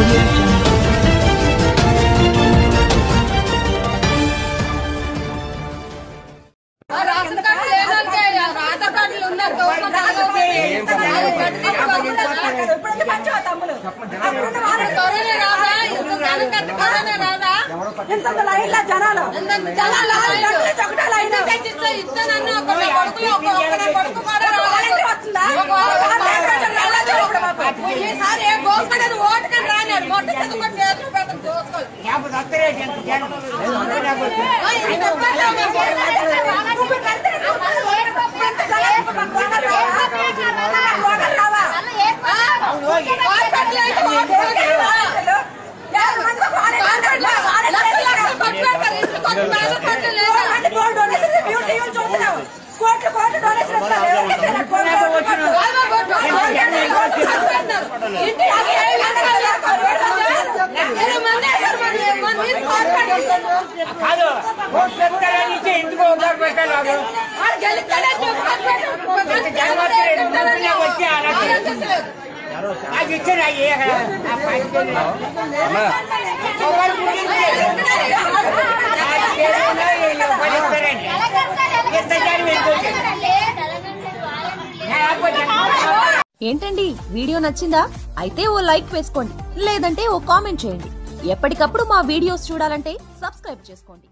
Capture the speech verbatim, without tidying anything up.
Audio Jungle. ఏంటండి video నచ్చిందా? అయితే ఓ లైక్ వేసుకోండి, లేదంటే ఓ కామెంట్ చేయండి. ఎప్పటికప్పుడు మా వీడియోస్ చూడాలంటే సబ్స్క్రైబ్ చేసుకోండి.